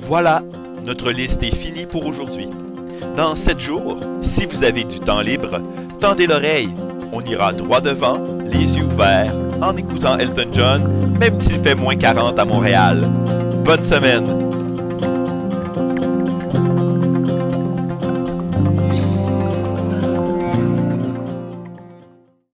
Voilà, notre liste est finie pour aujourd'hui. Dans 7 jours, si vous avez du temps libre, tendez l'oreille. On ira droit devant, les yeux ouverts, en écoutant Elton John, même s'il fait -40 à Montréal. Bonne semaine!